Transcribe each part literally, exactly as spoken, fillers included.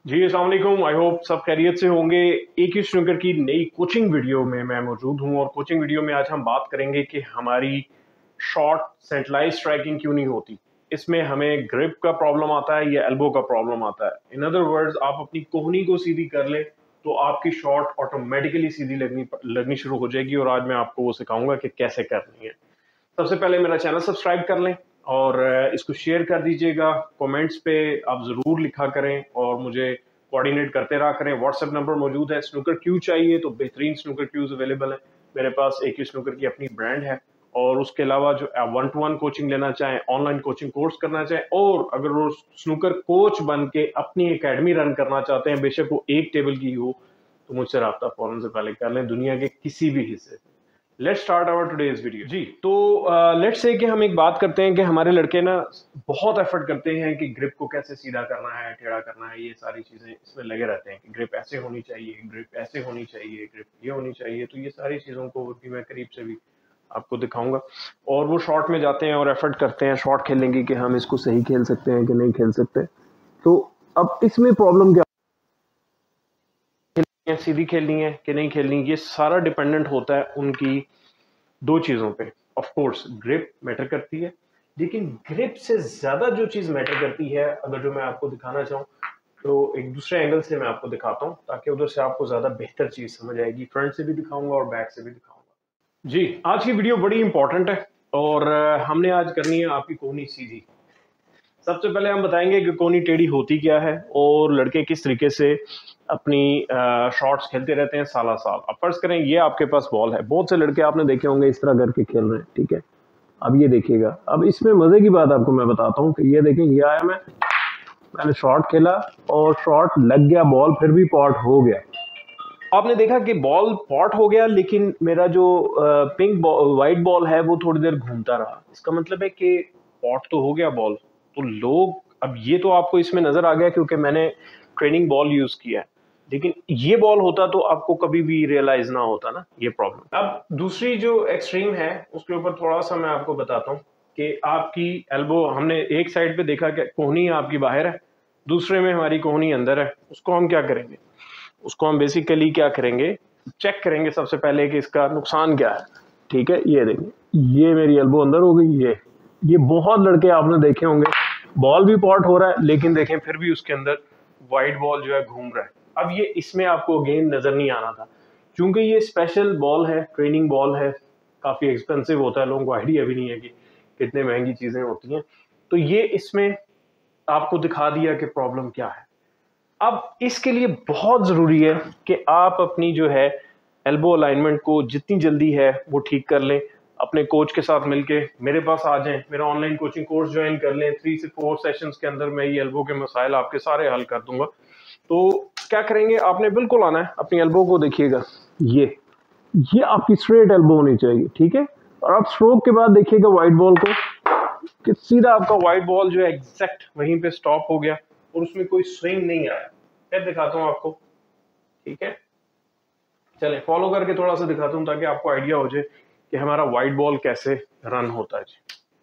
जी अस्सलाम वालेकुम। I hope सब खैरियत से होंगे। एक ही स्नूकर की नई कोचिंग वीडियो में मैं मौजूद हूं और कोचिंग वीडियो में आज हम बात करेंगे कि हमारी शॉर्ट सेंट्रलाइज स्ट्राइकिंग क्यों नहीं होती। इसमें हमें ग्रिप का प्रॉब्लम आता है या एल्बो का प्रॉब्लम आता है। इन अदर वर्ड्स, आप अपनी कोहनी को सीधी कर लें तो आपकी शॉट ऑटोमेटिकली सीधी लगनी लगनी शुरू हो जाएगी और आज मैं आपको वो सिखाऊंगा कि कैसे करनी है। सबसे पहले मेरा चैनल सब्सक्राइब कर लें और इसको शेयर कर दीजिएगा। कमेंट्स पे आप ज़रूर लिखा करें और मुझे कोऑर्डिनेट करते रहा करें। व्हाट्सएप नंबर मौजूद है। स्नूकर क्यू चाहिए तो बेहतरीन स्नूकर क्यूज अवेलेबल है मेरे पास। एक ही स्नूकर की अपनी ब्रांड है और उसके अलावा जो वन टू वन कोचिंग लेना चाहें, ऑनलाइन कोचिंग कोर्स करना चाहें और अगर वो स्नूकर कोच बन के अपनी एकेडमी रन करना चाहते हैं, बेशक वो एक टेबल की हो, तो मुझसे रब्ता फौरन से पहले कर लें, दुनिया के किसी भी हिस्से। Let's start our today's video. जी तो लेट्स से कि हम एक बात करते हैं कि हमारे लड़के ना बहुत एफर्ट करते हैं कि ग्रिप को कैसे सीधा करना है, टेढ़ा करना है, ये सारी चीजें इसमें लगे रहते हैं कि ग्रिप ऐसे होनी चाहिए, ग्रिप ऐसे होनी चाहिए, ग्रिप ये होनी चाहिए। तो ये सारी चीजों को भी मैं करीब से भी आपको दिखाऊंगा और वो शॉर्ट में जाते हैं और एफर्ट करते हैं शॉर्ट खेलेंगे कि हम इसको सही खेल सकते हैं कि नहीं खेल सकते। तो अब इसमें प्रॉब्लम क्या है, सीधी खेलनी है कि नहीं खेलनी, ये सारा डिपेंडेंट होता है उनकी दो चीजों पे। ऑफ कोर्स ग्रिप मैटर करती है, लेकिन ग्रिप से ज्यादा जो चीज मैटर करती है, अगर जो मैं आपको दिखाना चाहूँ तो एक दूसरे एंगल से मैं आपको दिखाता हूँ ताकि उधर से आपको ज्यादा बेहतर चीज समझ आएगी। फ्रंट से भी दिखाऊंगा और बैक से भी दिखाऊंगा। जी आज की वीडियो बड़ी इंपॉर्टेंट है और हमने आज करनी है आपकी कोहनी सीधी। सबसे पहले हम बताएंगे कि कोहनी टेढ़ी होती क्या है और लड़के किस तरीके से अपनी शॉट्स खेलते रहते हैं साला साल। अब फर्ज करें ये आपके पास बॉल है, बहुत से लड़के आपने देखे होंगे इस तरह करके खेल रहे हैं, ठीक है। अब ये देखिएगा, अब इसमें मजे की बात आपको मैं बताता हूँ कि ये देखें, ये आया, मैं मैंने शॉट खेला और शॉट लग गया, बॉल फिर भी पॉट हो गया। आपने देखा कि बॉल पॉट हो गया, लेकिन मेरा जो पिंक बॉल वाइट बॉल है वो थोड़ी देर घूमता रहा। इसका मतलब है कि पॉट तो हो गया बॉल। तो लोग, अब ये तो आपको इसमें नजर आ गया क्योंकि मैंने ट्रेनिंग बॉल यूज किया है, लेकिन ये बॉल होता तो आपको कभी भी रियलाइज ना होता ना ये प्रॉब्लम। अब दूसरी जो एक्सट्रीम है उसके ऊपर थोड़ा सा मैं आपको बताता हूँ कि आपकी एल्बो, हमने एक साइड पे देखा कि कोहनी आपकी बाहर है, दूसरे में हमारी कोहनी अंदर है। उसको हम क्या करेंगे, उसको हम बेसिकली क्या करेंगे, चेक करेंगे सबसे पहले कि इसका नुकसान क्या है। ठीक है, ये देखें, ये मेरी एल्बो अंदर हो गई। ये ये बहुत लड़के आपने देखे होंगे, बॉल भी पॉट हो रहा है लेकिन देखें फिर भी उसके अंदर वाइट बॉल जो है घूम रहा है। अब ये इसमें आपको गेम नजर नहीं आना था क्योंकि ये स्पेशल बॉल है, ट्रेनिंग बॉल है, काफी एक्सपेंसिव होता है, लोगों को आइडिया भी नहीं है कि कितने महंगी चीजें होती हैं। तो ये इसमें आपको दिखा दिया कि प्रॉब्लम क्या है। अब इसके लिए बहुत ज़रूरी है कि आप अपनी जो है एल्बो अलाइनमेंट को जितनी जल्दी है वो ठीक कर लें। अपने कोच के साथ मिलके मेरे पास आ जाएं, मेरा ऑनलाइन कोचिंग कोर्स ज्वाइन कर लें। थ्री से फोर सेशंस के अंदर मैं ये एल्बो के मसाइल आपके सारे हल कर दूंगा। तो क्या करेंगे, आपने बिल्कुल आना है, अपनी एल्बो को देखिएगा, ये ये आपकी स्ट्रेट एल्बो होनी चाहिए, ठीक है। और आप स्ट्रोक के बाद देखिएगा वाइट बॉल को कि सीधा आपका वाइट बॉल जो है एग्जैक्ट वहीं पे स्टॉप हो गया और उसमें कोई स्विंग नहीं आया। फिर दिखाता हूँ आपको, ठीक है। चले फॉलो करके थोड़ा सा दिखाता हूँ ताकि आपको आइडिया हो जाए कि हमारा वाइट बॉल कैसे रन होता है। जी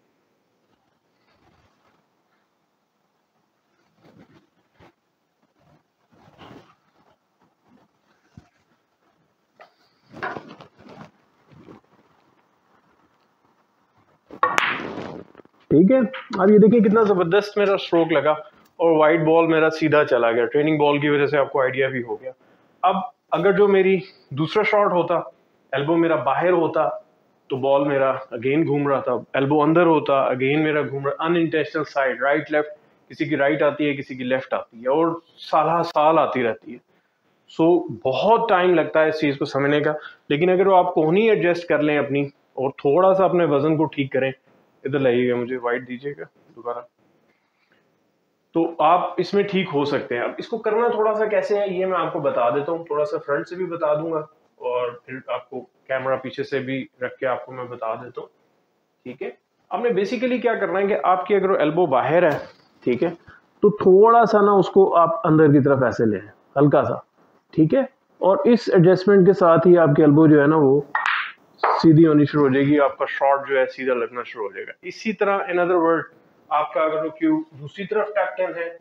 ठीक है, अब ये देखिए कितना जबरदस्त मेरा स्ट्रोक लगा और वाइट बॉल मेरा सीधा चला गया। ट्रेनिंग बॉल की वजह से आपको आइडिया भी हो गया। अब अगर जो मेरी दूसरा शॉट होता, एल्बो मेरा बाहर होता तो बॉल मेरा अगेन घूम रहा था, एल्बो अंदर होता अगेन मेरा घूम रहा, अनइंटेंशनल साइड, राइट लेफ्ट, किसी की राइट आती है किसी की लेफ्ट आती है और साल साल आती रहती है। सो बहुत टाइम लगता है इस चीज़ को समझने का। लेकिन अगर वो आप कोहनी एडजस्ट कर लें अपनी और थोड़ा सा अपने वजन को ठीक करें, इधर लाइएगा, मुझे वाइट दीजिएगा दोबारा, तो आप इसमें ठीक हो सकते हैं। अब इसको करना थोड़ा सा कैसे है ये मैं आपको बता देता हूँ, थोड़ा सा फ्रंट से भी बता दूंगा और फिर आपको कैमरा पीछे से भी रख के आपको मैं बता देता हूँ, ठीक है। आपने बेसिकली क्या करना है कि आपकी अगर एल्बो बाहर है, ठीक है, तो थोड़ा सा ना उसको आप अंदर की तरफ ऐसे लें, हल्का सा, ठीक है। और इस एडजस्टमेंट के साथ ही आपकी एल्बो जो है ना वो सीधी होनी शुरू हो जाएगी, आपका शॉट जो है सीधा लगना शुरू हो जाएगा। इसी तरह इन अदर वर्ड, आपका अगर क्यू दूसरी तरफ टैक्टन है,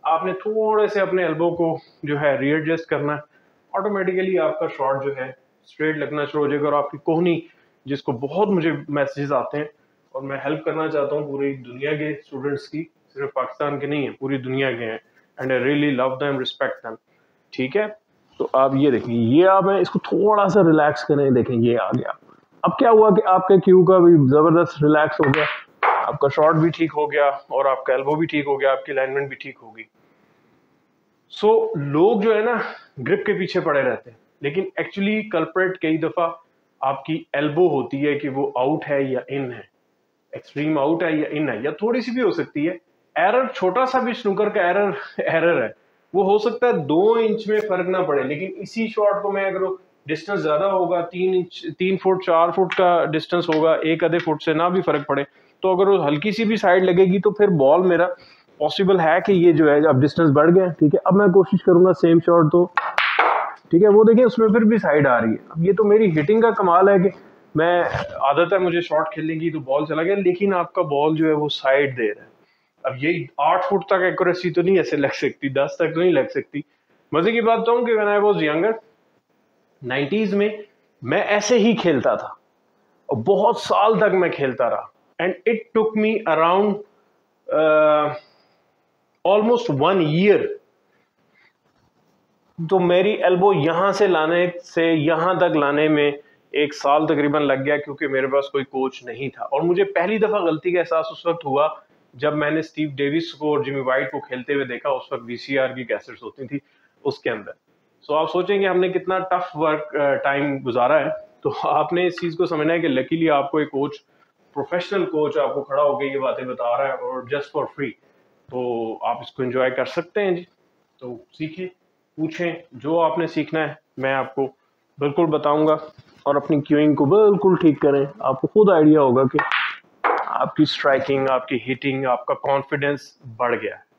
आपने थोड़े से अपने एल्बो को जो है रीएडजस्ट करना है, ऑटोमेटिकली आपका शॉट जो है स्ट्रेट लगना शुरू हो जाएगा। और आपकी कोहनी, जिसको बहुत मुझे मैसेजेस आते हैं और मैं हेल्प करना चाहता हूँ पूरी दुनिया के स्टूडेंट्स की, सिर्फ पाकिस्तान के नहीं है, पूरी दुनिया के हैं, and I really love them, respect them. ठीक है, तो आप ये देखिए, ये आप है इसको थोड़ा सा रिलैक्स करें, देखें ये आ गया। अब क्या हुआ कि आपके क्यू का भी जबरदस्त रिलैक्स हो गया, आपका शॉट भी ठीक हो गया और आपका एल्बो भी ठीक हो गया, आपकी अलाइनमेंट भी ठीक होगी। सो so, लोग जो है ना ग्रिप के पीछे पड़े रहते हैं, लेकिन एक्चुअली कल्प्रेट कई दफा आपकी एल्बो होती है कि वो आउट है या इन है, एक्सट्रीम आउट है या इन है, या थोड़ी सी भी हो सकती है एरर, छोटा सा भी स्नूकर का एरर एरर है, वो हो सकता है दो इंच में फर्क ना पड़े, लेकिन इसी शॉट को मैं अगर डिस्टेंस ज्यादा होगा, तीन इंच तीन फुट चार फुट का डिस्टेंस होगा, एक आधे फुट से ना भी फर्क पड़े, तो अगर वो हल्की सी भी साइड लगेगी तो फिर बॉल मेरा पॉसिबल है कि ये जो है अब डिस्टेंस बढ़ गया। ठीक है, अब मैं कोशिश करूंगा सेम शॉट, तो ठीक है वो देखिए उसमें फिर भी साइड आ रही है। अब ये तो मेरी हिटिंग का कमाल है कि मैं, आदत है मुझे शॉट खेलने की, तो बॉल चला गया, लेकिन आपका बॉल जो है वो साइड दे रहा है। अब ये आठ फुट तक एक्यूरेसी तो नहीं ऐसे लग सकती, दस तक तो नहीं लग सकती। मजे की बात तो हूँ कि when I was younger nineties में मैं ऐसे ही खेलता था और बहुत साल तक मैं खेलता रहा, and it took me around almost one year, तो मेरी एल्बो यहां से लाने से यहां तक लाने में एक साल तकरीबन लग गया, क्योंकि मेरे पास कोई कोच नहीं था। और मुझे पहली दफा गलती का एहसास उस वक्त हुआ जब मैंने स्टीव डेविस को और जिमी वाइट को खेलते हुए देखा। उस वक्त वीसीआर की कैसेट्स होती थी उसके अंदर। सो आप सोचेंगे हमने कितना टफ वर्क टाइम गुजारा है, तो आपने इस चीज को समझना है कि लकीली आपको एक कोच, प्रोफेशनल कोच आपको खड़ा होकर ये बातें बता रहा है और जस्ट फॉर फ्री, तो आप इसको एंजॉय कर सकते हैं जी। तो सीखिए, पूछें, जो आपने सीखना है मैं आपको बिल्कुल बताऊंगा, और अपनी क्यूइंग को बिल्कुल ठीक करें। आपको खुद आइडिया होगा कि आपकी स्ट्राइकिंग, आपकी हिटिंग, आपका कॉन्फिडेंस बढ़ गया है।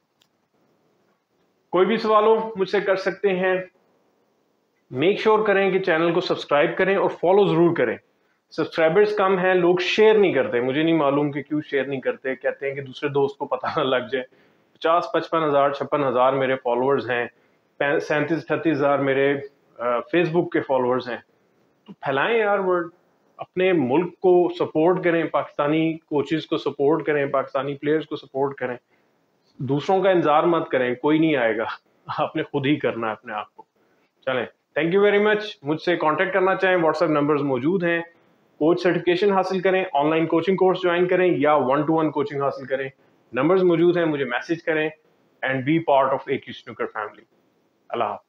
कोई भी सवाल हो मुझसे कर सकते हैं। मेक श्योर sure करें कि चैनल को सब्सक्राइब करें और फॉलो जरूर करें। सब्सक्राइबर्स कम हैं, लोग शेयर नहीं करते, मुझे नहीं मालूम कि क्यों शेयर नहीं करते, कहते हैं कि दूसरे दोस्त को पता ना लग जाए। पचास पचपन हजार छप्पन हजार मेरे फॉलोअर्स हैं, सैंतीस अठतीस हजार मेरे फेसबुक के फॉलोअर्स हैं, तो फैलाएं यार वर्ड, अपने मुल्क को सपोर्ट करें, पाकिस्तानी कोचेस को सपोर्ट करें, पाकिस्तानी प्लेयर्स को सपोर्ट करें, दूसरों का इंतजार मत करें, कोई नहीं आएगा, आपने खुद ही करना है अपने आप को। चलें, थैंक यू वेरी मच। मुझसे कांटेक्ट करना चाहें, व्हाट्सएप नंबर्स मौजूद हैं। कोच सर्टिफिकेशन हासिल करें, ऑनलाइन कोचिंग कोर्स ज्वाइन करें या वन टू वन कोचिंग हासिल करें, नंबर्स मौजूद हैं, मुझे मैसेज करें and be part of a Q snooker family. Allah.